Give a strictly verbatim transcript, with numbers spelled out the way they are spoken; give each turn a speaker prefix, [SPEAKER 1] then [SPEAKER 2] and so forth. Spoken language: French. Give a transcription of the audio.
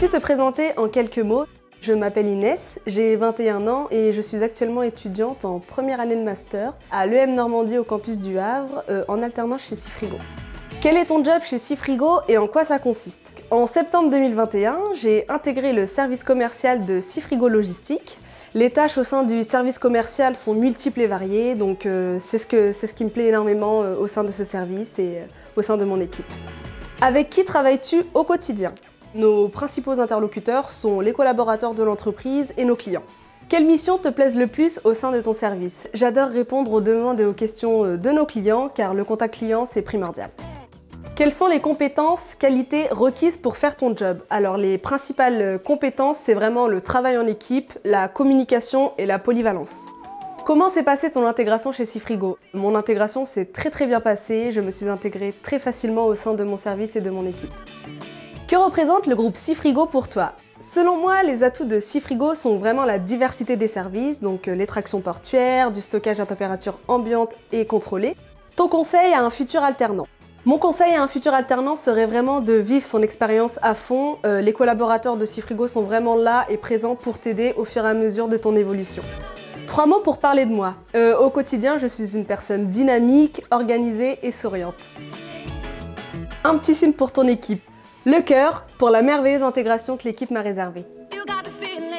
[SPEAKER 1] Peux-tu te présenter en quelques mots? Je m'appelle Inès, j'ai vingt et un ans et je suis actuellement étudiante en première année de master à l'E M Normandie au campus du Havre, euh, en alternance chez Cifrigo. Quel est ton job chez Cifrigo et en quoi ça consiste? En septembre deux mille vingt et un, j'ai intégré le service commercial de Cifrigo Logistique. Les tâches au sein du service commercial sont multiples et variées, donc euh, c'est ce, que, c'est ce qui me plaît énormément euh, au sein de ce service et euh, au sein de mon équipe. Avec qui travailles-tu au quotidien? Nos principaux interlocuteurs sont les collaborateurs de l'entreprise et nos clients. Quelles missions te plaisent le plus au sein de ton service? J'adore répondre aux demandes et aux questions de nos clients car le contact client c'est primordial. Quelles sont les compétences, qualités requises pour faire ton job? Alors les principales compétences c'est vraiment le travail en équipe, la communication et la polyvalence. Comment s'est passée ton intégration chez Cifrigo? Mon intégration s'est très très bien passée, je me suis intégrée très facilement au sein de mon service et de mon équipe. Que représente le groupe Cifrigo pour toi? Selon moi, les atouts de Cifrigo sont vraiment la diversité des services, donc les tractions portuaires, du stockage à température ambiante et contrôlée. Ton conseil à un futur alternant? Mon conseil à un futur alternant serait vraiment de vivre son expérience à fond. Euh, les collaborateurs de Cifrigo sont vraiment là et présents pour t'aider au fur et à mesure de ton évolution. Trois mots pour parler de moi. Euh, au quotidien, je suis une personne dynamique, organisée et souriante. Un petit signe pour ton équipe. Le cœur pour la merveilleuse intégration que l'équipe m'a réservée.